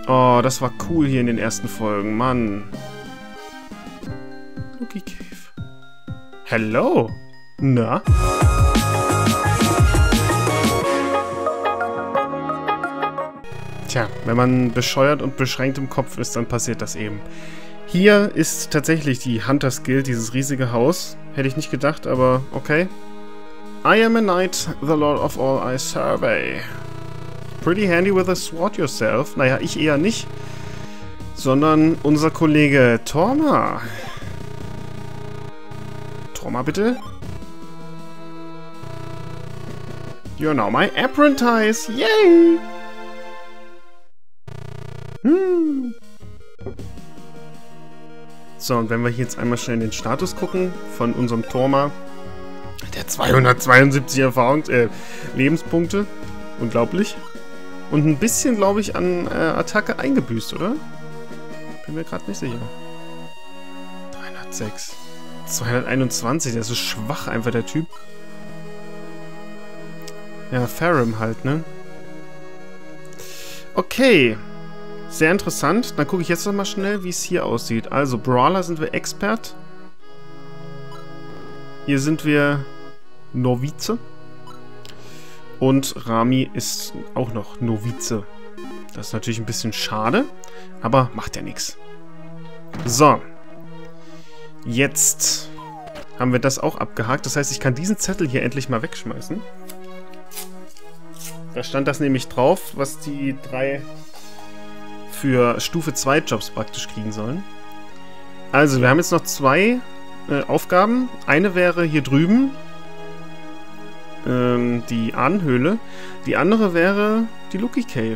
Oh, das war cool hier in den ersten Folgen. Mann. Lucky Cave. Hello. Na? Tja, wenn man bescheuert und beschränkt im Kopf ist, dann passiert das eben. Hier ist tatsächlich die Hunters Guild, dieses riesige Haus. Hätte ich nicht gedacht, aber okay. I am a knight, the lord of all I survey. Pretty handy with a sword yourself. Naja, ich eher nicht. Sondern unser Kollege Torma. Torma, bitte? You're now my apprentice. Yay! So, und wenn wir hier jetzt einmal schnell in den Status gucken von unserem Torma. Der 272 Lebenspunkte. Unglaublich. Und ein bisschen, glaube ich, an Attacke eingebüßt, oder? Bin mir gerade nicht sicher. 306. 221, der ist so schwach einfach, der Typ. Ja, Farum halt, ne? Okay. Sehr interessant. Dann gucke ich jetzt noch mal schnell, wie es hier aussieht. Also, Brawler sind wir Expert. Hier sind wir Novize. Und Rami ist auch noch Novize. Das ist natürlich ein bisschen schade, aber macht ja nichts. So. Jetzt haben wir das auch abgehakt. Das heißt, ich kann diesen Zettel hier endlich mal wegschmeißen. Da stand das nämlich drauf, was die 3 für Stufe 2 Jobs praktisch kriegen sollen. Also, wir haben jetzt noch 2 Aufgaben. Eine wäre hier drüben die Ahnenhöhle. Die andere wäre die Lucky Cave.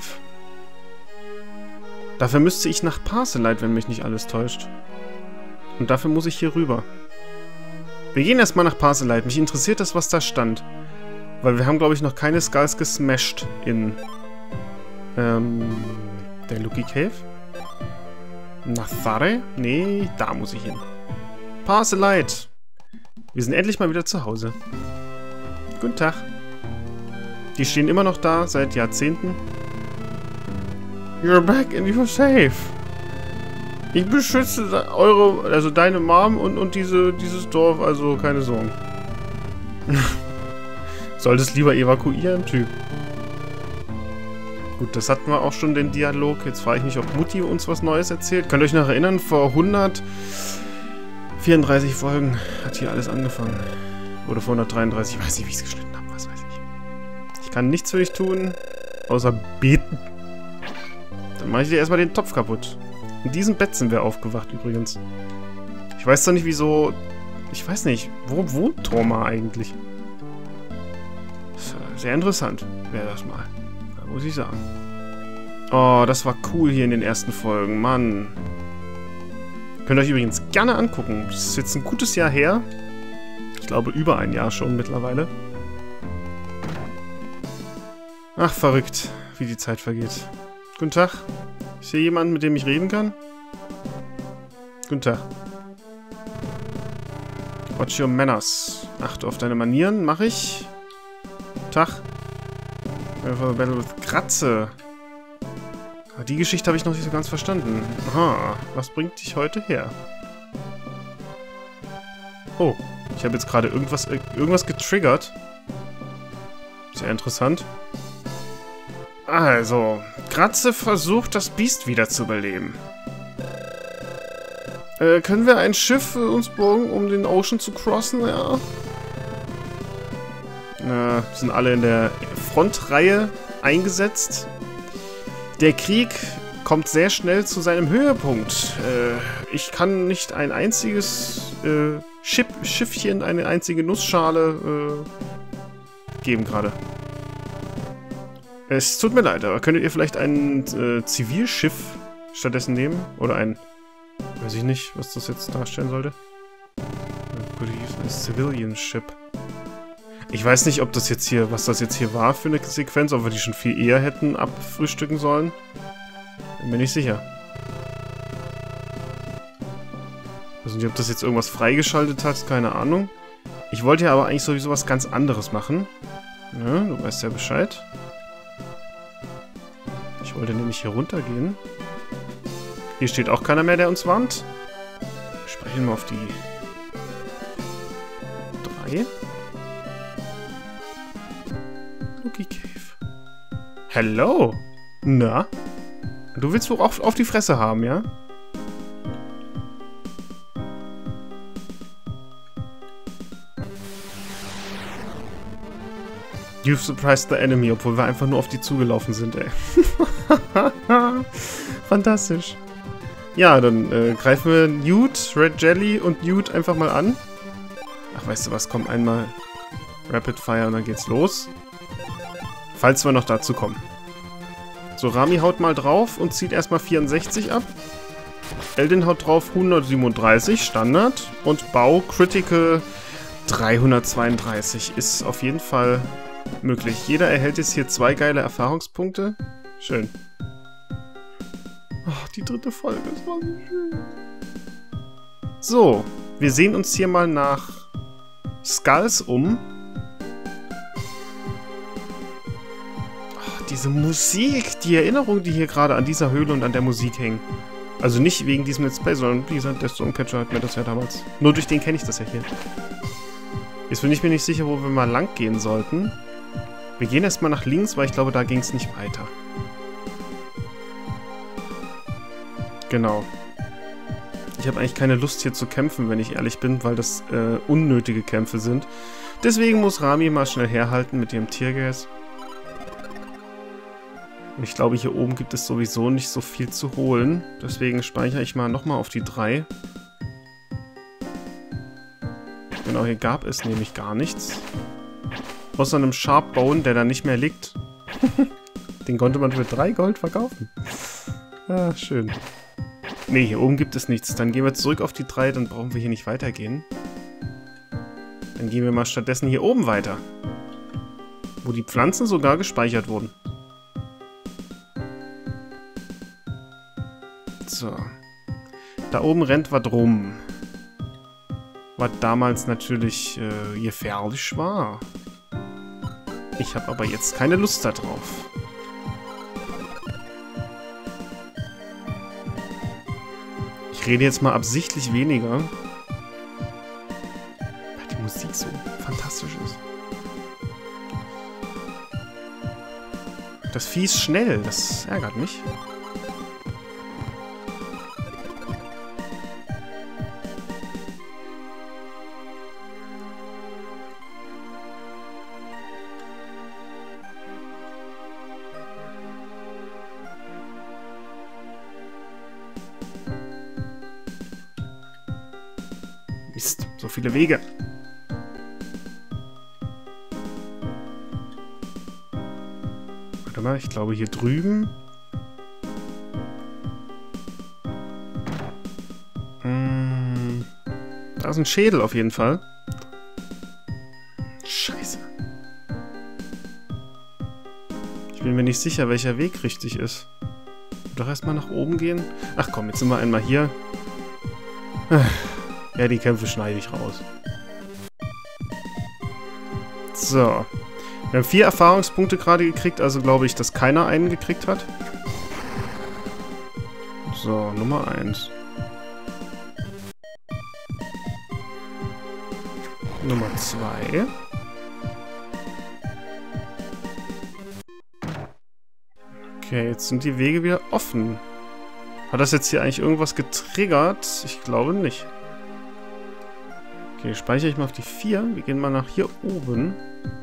Dafür müsste ich nach Parcelite, wenn mich nicht alles täuscht. Und dafür muss ich hier rüber. Wir gehen erstmal nach Parcelite. Mich interessiert das, was da stand. Weil wir haben, glaube ich, noch keine Skulls gesmashed in der Lucky Cave. Nathare? Nee, da muss ich hin. Parcelite. Wir sind endlich mal wieder zu Hause. Guten Tag. Die stehen immer noch da, seit Jahrzehnten. You're back and you're safe. Ich beschütze deine Mom und dieses Dorf, also keine Sorgen. Solltest lieber evakuieren, Typ. Gut, das hatten wir auch schon, den Dialog. Jetzt frage ich mich, ob Mutti uns was Neues erzählt. Könnt ihr euch noch erinnern, vor 134 Folgen hat hier alles angefangen. Oder vor 133, ich weiß nicht, wie ich es geschnitten habe, was weiß ich. Ich kann nichts für dich tun, außer beten. Dann mache ich dir erstmal den Topf kaputt. In diesem Bett sind wir aufgewacht übrigens. Ich weiß doch nicht, wieso... Ich weiß nicht, wo wohnt Torma eigentlich? Sehr interessant wäre das mal. Da muss ich sagen. Oh, das war cool hier in den ersten Folgen. Mann. Könnt ihr euch übrigens gerne angucken. Das ist jetzt ein gutes Jahr her. Ich glaube, über ein Jahr schon mittlerweile. Ach, verrückt, wie die Zeit vergeht. Guten Tag. Ist hier jemand, mit dem ich reden kann? Guten Tag. Watch your manners. Achte auf deine Manieren. Mach ich. Tag. Battle with Kratze. Aber die Geschichte habe ich noch nicht so ganz verstanden. Aha. Was bringt dich heute her? Oh. Ich habe jetzt gerade irgendwas getriggert. Sehr interessant. Also, Kratze versucht, das Biest wiederzubeleben. Können wir ein Schiff für uns borgen, um den Ocean zu crossen? Ja. Sind alle in der Frontreihe eingesetzt. Der Krieg kommt sehr schnell zu seinem Höhepunkt. Ich kann nicht ein einziges Schiffchen, eine einzige Nussschale geben gerade. Es tut mir leid, aber könntet ihr vielleicht ein Zivilschiff stattdessen nehmen? Oder ein... Weiß ich nicht, was das jetzt darstellen sollte. Could use a civilian ship. Ich weiß nicht, ob das jetzt hier, was das jetzt hier war für eine Sequenz, ob wir die schon viel eher hätten abfrühstücken sollen. Bin mir nicht sicher. Also nicht, ob das jetzt irgendwas freigeschaltet hat, keine Ahnung. Ich wollte ja aber eigentlich sowieso was ganz anderes machen. Ja, du weißt ja Bescheid. Ich wollte nämlich hier runtergehen. Hier steht auch keiner mehr, der uns warnt. Wir sprechen mal auf die 3. Lucky Cave. Hello. Na? Du willst wohl auch auf die Fresse haben, ja? You've surprised the enemy, obwohl wir einfach nur auf die zugelaufen sind, ey. Fantastisch. Ja, dann greifen wir Newt, Red Jelly und Newt einfach mal an. Ach, weißt du was, komm, einmal Rapid Fire und dann geht's los. Falls wir noch dazu kommen. So, Rami haut mal drauf und zieht erstmal 64 ab. Eldin haut drauf 137, Standard. Und Bau Critical 332 ist auf jeden Fall möglich. Jeder erhält jetzt hier 2 geile Erfahrungspunkte. Schön. Oh, die 3. Folge, das war so schön. So, wir sehen uns hier mal nach Skulls um. Oh, diese Musik, die Erinnerungen, die hier gerade an dieser Höhle und an der Musik hängen. Also nicht wegen diesem Let's Play, sondern wie gesagt, der Stormcatcher hat mir das ja damals. Nur durch den kenne ich das ja hier. Jetzt bin ich mir nicht sicher, wo wir mal lang gehen sollten. Wir gehen erstmal nach links, weil ich glaube, da ging es nicht weiter. Genau. Ich habe eigentlich keine Lust hier zu kämpfen, wenn ich ehrlich bin, weil das unnötige Kämpfe sind. Deswegen muss Rami mal schnell herhalten mit ihrem Tiergas. Und ich glaube, hier oben gibt es sowieso nicht so viel zu holen. Deswegen speichere ich mal nochmal auf die 3. Genau, hier gab es nämlich gar nichts. Außer einem Sharpbone, der da nicht mehr liegt. Den konnte man für 3 Gold verkaufen. Ah, schön. Ne, hier oben gibt es nichts. Dann gehen wir zurück auf die 3, dann brauchen wir hier nicht weitergehen. Dann gehen wir mal stattdessen hier oben weiter. Wo die Pflanzen sogar gespeichert wurden. So. Da oben rennt was rum. Was damals natürlich gefährlich war. Ich habe aber jetzt keine Lust darauf. Ich rede jetzt mal absichtlich weniger. Weil die Musik so fantastisch ist. Das Vieh ist schnell, das ärgert mich. Mist, so viele Wege. Warte mal, ich glaube hier drüben. Da ist ein Schädel auf jeden Fall. Scheiße. Ich bin mir nicht sicher, welcher Weg richtig ist. Doch erstmal nach oben gehen. Ach komm, jetzt sind wir einmal hier. Ja, die Kämpfe schneide ich raus. So. Wir haben 4 Erfahrungspunkte gerade gekriegt, also glaube ich, dass keiner einen gekriegt hat. So, Nummer 1. Nummer 2. Okay, jetzt sind die Wege wieder offen. Hat das jetzt hier eigentlich irgendwas getriggert? Ich glaube nicht. Okay, speichere ich mal auf die 4. Wir gehen mal nach hier oben.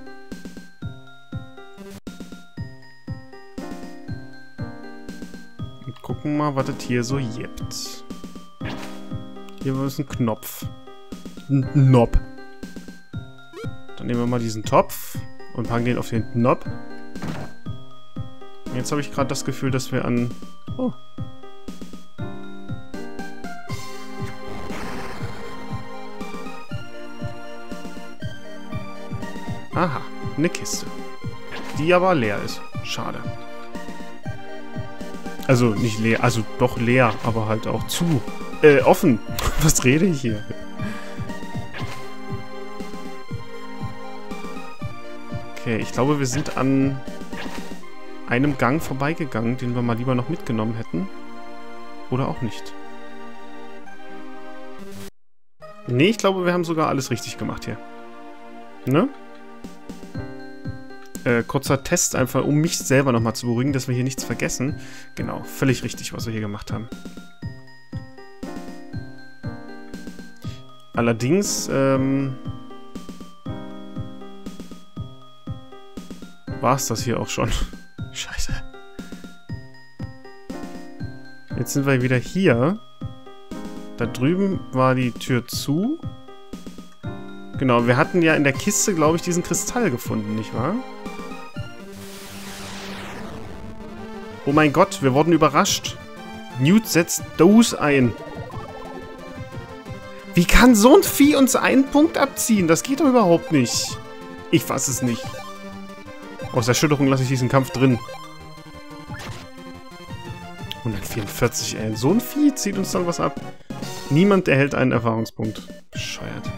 Und gucken mal, was es hier so gibt. Hier ist ein Knopf. Ein Knob. Dann nehmen wir mal diesen Topf und packen den auf den Knob. Und jetzt habe ich gerade das Gefühl, dass wir an... Oh. Aha, eine Kiste. Die aber leer ist. Schade. Also nicht leer, also doch leer, aber halt auch zu. Offen. Was rede ich hier? Okay, ich glaube, wir sind an einem Gang vorbeigegangen, den wir mal lieber noch mitgenommen hätten. Oder auch nicht. Nee, ich glaube, wir haben sogar alles richtig gemacht hier. Ne? Kurzer Test einfach, um mich selber nochmal zu beruhigen, dass wir hier nichts vergessen. Genau, völlig richtig, was wir hier gemacht haben. Allerdings, war es das hier auch schon. Scheiße. Jetzt sind wir wieder hier. Da drüben war die Tür zu. Genau, wir hatten ja in der Kiste, glaube ich, diesen Kristall gefunden, nicht wahr? Oh mein Gott, wir wurden überrascht. Newt setzt Dose ein. Wie kann so ein Vieh uns einen Punkt abziehen? Das geht doch überhaupt nicht. Ich fass es nicht. Aus Erschütterung lasse ich diesen Kampf drin. 144, ey. So ein Vieh zieht uns dann was ab. Niemand erhält einen Erfahrungspunkt. Bescheuert.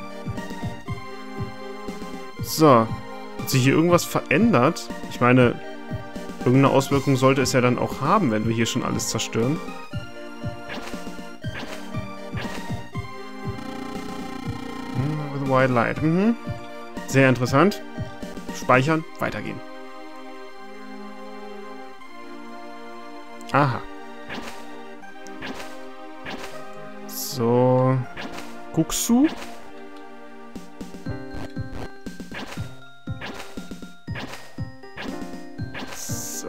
So. Hat sich hier irgendwas verändert? Ich meine, irgendeine Auswirkung sollte es ja dann auch haben, wenn wir hier schon alles zerstören. With white light. Mhm. Sehr interessant. Speichern, weitergehen. Aha. So. Guckst du? So.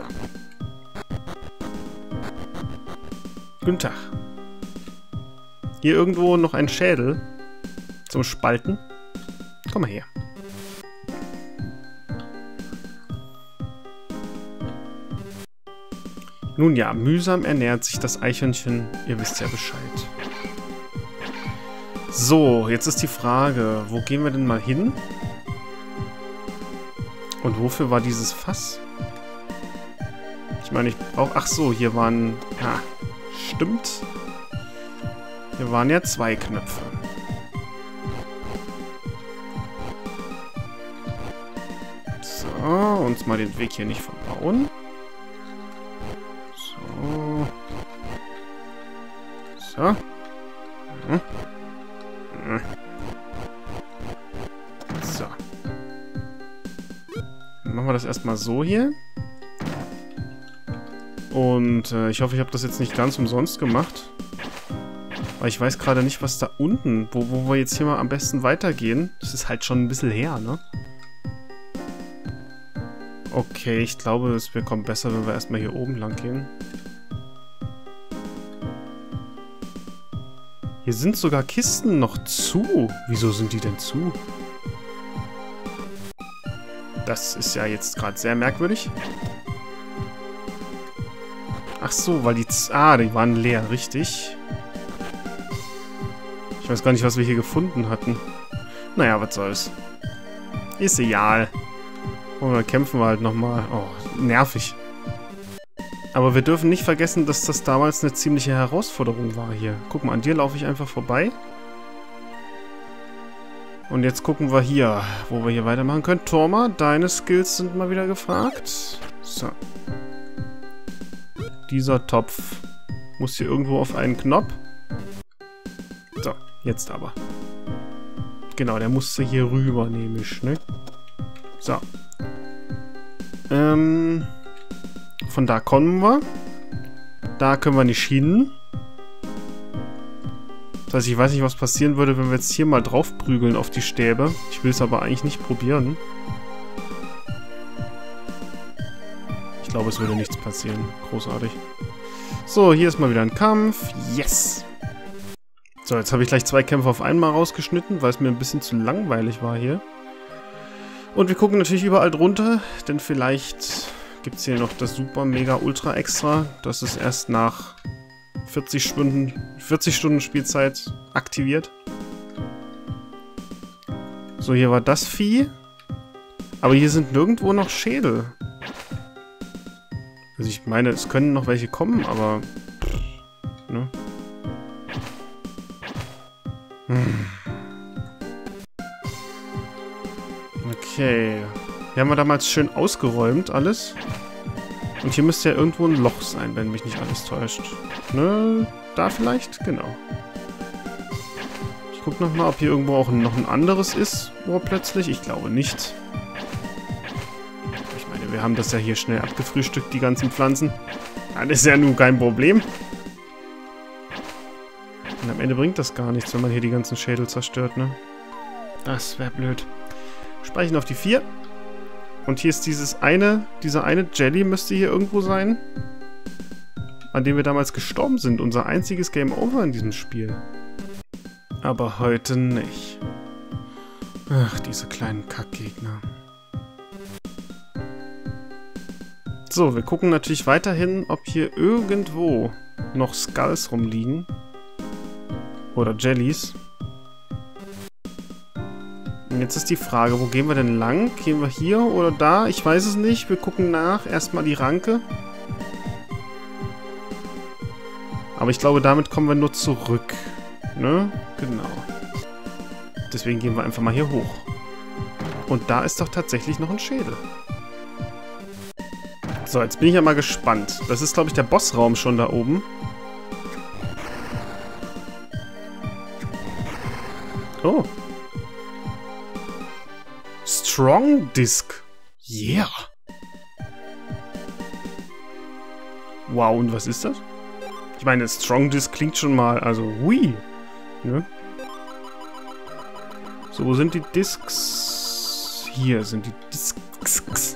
Guten Tag. Hier irgendwo noch ein Schädel zum Spalten. Komm mal her. Nun ja, mühsam ernährt sich das Eichhörnchen. Ihr wisst ja Bescheid. So, jetzt ist die Frage, wo gehen wir denn mal hin? Und wofür war dieses Fass? Ich meine, ich brauche... Ach so, hier waren... Ja, stimmt. Hier waren ja 2 Knöpfe. So, uns mal den Weg hier nicht verbauen. So. So. Mhm. So. Dann machen wir das erstmal so hier. Und ich hoffe, ich habe das jetzt nicht ganz umsonst gemacht. Weil ich weiß gerade nicht, was da unten, wo wir jetzt hier mal am besten weitergehen. Das ist halt schon ein bisschen her, ne? Okay, ich glaube, es kommt besser, wenn wir erstmal hier oben lang gehen. Hier sind sogar Kisten noch zu. Wieso sind die denn zu? Das ist ja jetzt gerade sehr merkwürdig. Ach so, weil die... die waren leer, richtig. Ich weiß gar nicht, was wir hier gefunden hatten. Naja, was soll's. Ist egal. Und dann kämpfen wir halt nochmal. Oh, nervig. Aber wir dürfen nicht vergessen, dass das damals eine ziemliche Herausforderung war hier. Guck mal, an dir laufe ich einfach vorbei. Und jetzt gucken wir hier, wo wir hier weitermachen können. Torma, deine Skills sind mal wieder gefragt. So. Dieser Topf muss hier irgendwo auf einen Knopf. So, jetzt aber. Genau, der musste hier rüber, nämlich, ne? So. Von da kommen wir. Da können wir nicht hin. Das heißt, ich weiß nicht, was passieren würde, wenn wir jetzt hier mal drauf prügeln auf die Stäbe. Ich will es aber eigentlich nicht probieren. Ich glaube, es würde nichts passieren. Großartig. So, hier ist mal wieder ein Kampf. Yes! So, jetzt habe ich gleich 2 Kämpfe auf einmal rausgeschnitten, weil es mir ein bisschen zu langweilig war hier. Und wir gucken natürlich überall drunter, denn vielleicht gibt es hier noch das Super Mega Ultra Extra. Das ist erst nach 40 Stunden Spielzeit aktiviert. So, hier war das Vieh. Aber hier sind nirgendwo noch Schädel. Also ich meine, es können noch welche kommen, aber... Ne? Okay. Hier haben wir damals schön ausgeräumt, alles. Und hier müsste ja irgendwo ein Loch sein, wenn mich nicht alles täuscht. Ne? Da vielleicht? Genau. Ich guck nochmal, ob hier irgendwo auch noch ein anderes ist. Plötzlich. Ich glaube nicht. Ich meine, wir haben das ja hier schnell abgefrühstückt, die ganzen Pflanzen. Das ist ja nun kein Problem. Und am Ende bringt das gar nichts, wenn man hier die ganzen Schädel zerstört, ne? Das wäre blöd. Speichern auf die 4. Und hier ist dieser eine Jelly müsste hier irgendwo sein. An dem wir damals gestorben sind. Unser einziges Game Over in diesem Spiel. Aber heute nicht. Ach, diese kleinen Kackgegner. So, wir gucken natürlich weiterhin, ob hier irgendwo noch Skulls rumliegen. Oder Jellies. Und jetzt ist die Frage, wo gehen wir denn lang? Gehen wir hier oder da? Ich weiß es nicht. Wir gucken nach. Erstmal die Ranke. Aber ich glaube, damit kommen wir nur zurück. Ne? Genau. Deswegen gehen wir einfach mal hier hoch. Und da ist doch tatsächlich noch ein Schädel. So, jetzt bin ich ja mal gespannt. Das ist, glaube ich, der Bossraum schon da oben. Oh. Strong Disc. Yeah. Wow, und was ist das? Ich meine, Strong Disc klingt schon mal, also, hui. Ne? So, wo sind die Discs? Hier sind die Discs.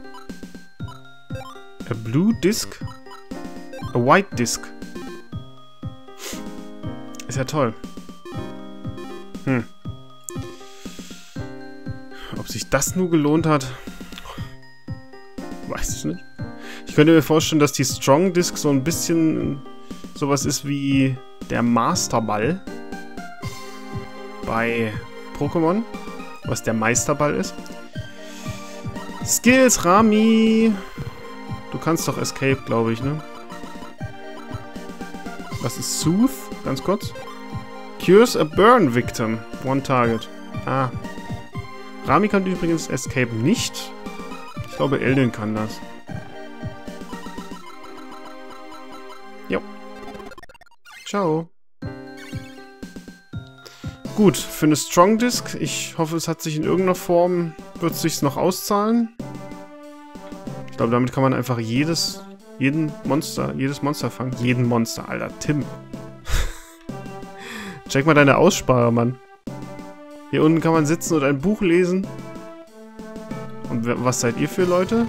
A blue disc. A white disc. Ist ja toll. Ob sich das nur gelohnt hat, weiß ich nicht. Ich könnte mir vorstellen, dass die Strong Disc so ein bisschen sowas ist wie der Masterball bei Pokémon, was der Meisterball ist. Skills, Rami. Du kannst doch Escape, glaube ich, ne? Was ist Soothe? Ganz kurz. Cures a burn victim. One target. Ah. Rami kann übrigens Escape nicht. Ich glaube, Elden kann das. Jo. Ciao. Gut, für eine Strong Disc. Ich hoffe, es hat sich in irgendeiner Form, wird es sich noch auszahlen. Ich glaube, damit kann man einfach jedes Monster fangen. Jeden Monster, Alter. Tim. Check mal deine Aussprache, Mann. Hier unten kann man sitzen und ein Buch lesen. Und was seid ihr für Leute?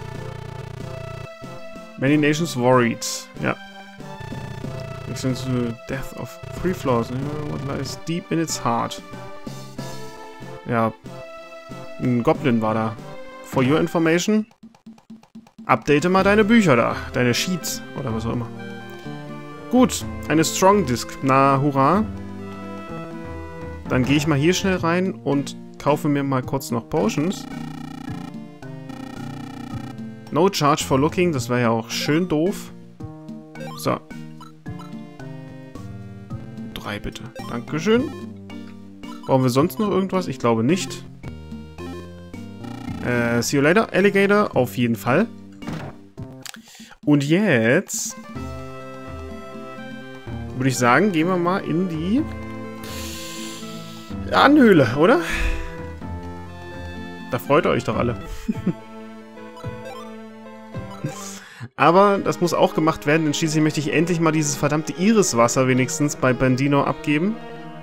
Many nations worried. Ja. Since the death of 3 flaws. What lies deep in its heart. Ja. Ein Goblin war da. For your information. Update mal deine Bücher da. Deine Sheets. Oder was auch immer. Gut. Eine Strong Disc. Na, hurra. Dann gehe ich mal hier schnell rein und kaufe mir mal kurz noch Potions. No charge for looking. Das wäre ja auch schön doof. So. 3 bitte. Dankeschön. Brauchen wir sonst noch irgendwas? Ich glaube nicht. See you later, Alligator. Auf jeden Fall. Und jetzt würde ich sagen, gehen wir mal in die Anhöhle, oder? Da freut ihr euch doch alle. Aber das muss auch gemacht werden, denn schließlich möchte ich endlich mal dieses verdammte Iriswasser wenigstens bei Bandino abgeben.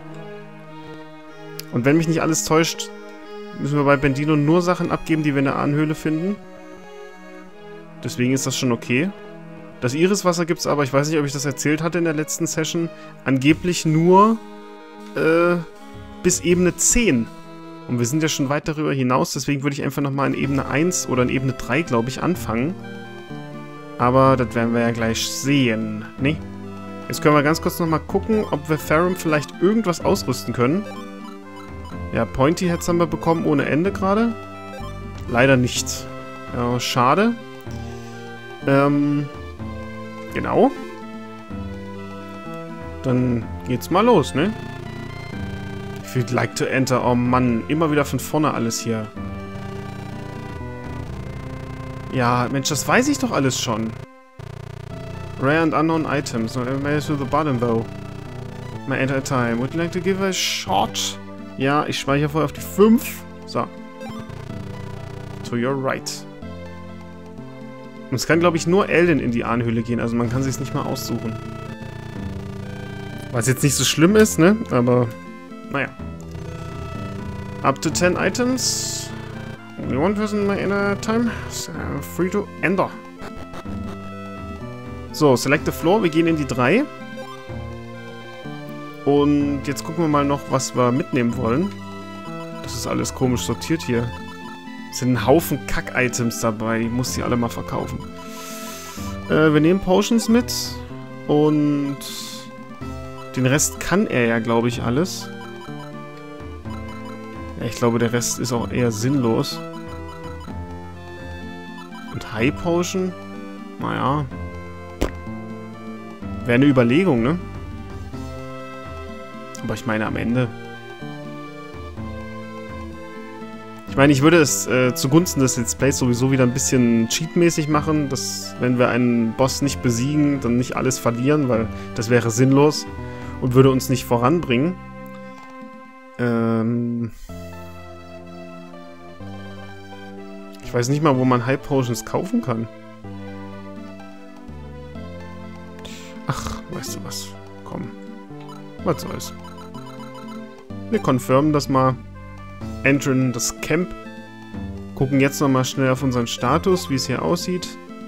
Und wenn mich nicht alles täuscht, müssen wir bei Bandino nur Sachen abgeben, die wir in der Anhöhle finden. Deswegen ist das schon okay. Das Iriswasser gibt es aber, ich weiß nicht, ob ich das erzählt hatte in der letzten Session, angeblich nur bis Ebene 10. Und wir sind ja schon weit darüber hinaus, deswegen würde ich einfach nochmal in Ebene 1 oder in Ebene 3, glaube ich, anfangen. Aber das werden wir ja gleich sehen, ne? Jetzt können wir ganz kurz nochmal gucken, ob wir Farum vielleicht irgendwas ausrüsten können. Ja, Pointy Heads haben wir bekommen ohne Ende gerade. Leider nicht. Ja, schade. Genau. Dann geht's mal los, ne? If you'd like to enter. Oh Mann, immer wieder von vorne alles hier. Ja, Mensch, das weiß ich doch alles schon. Rare and unknown items. No, made it to the bottom, though. My enter time. Would you like to give a shot? Ja, ich speichere vorher auf die 5. So. To your right. Und es kann, glaube ich, nur Elden in die Ahnhöhle gehen. Also man kann sich es nicht mal aussuchen. Was jetzt nicht so schlimm ist, ne? Aber, naja. Up to 10 items. Only one person may enter time. So, free to enter. So, select the floor. Wir gehen in die 3. Und jetzt gucken wir mal noch, was wir mitnehmen wollen. Das ist alles komisch sortiert hier. Es sind ein Haufen Kack-Items dabei. Ich muss die alle mal verkaufen. Wir nehmen Potions mit. Und den Rest kann er ja, glaube ich, alles. Ja, ich glaube, der Rest ist auch eher sinnlos. Und High Potion? Naja. Wäre eine Überlegung, ne? Aber ich meine, am Ende... Ich meine, ich würde es zugunsten des Let's Plays sowieso wieder ein bisschen cheatmäßig machen, dass, wenn wir einen Boss nicht besiegen, dann nicht alles verlieren, weil das wäre sinnlos und würde uns nicht voranbringen. Ich weiß nicht mal, wo man High Potions kaufen kann. Ach, weißt du was? Komm. Was soll's. Wir confirmen das mal. Entern das Camp. Gucken jetzt nochmal schnell auf unseren Status, wie es hier aussieht.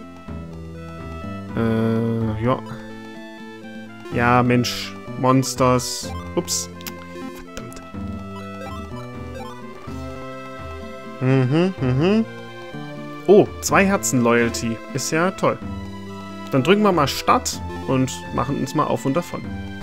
Ja. Ja, Mensch. Monsters. Ups. Verdammt. Oh, 2 Herzen Loyalty. Ist ja toll. Dann drücken wir mal Start und machen uns mal auf und davon.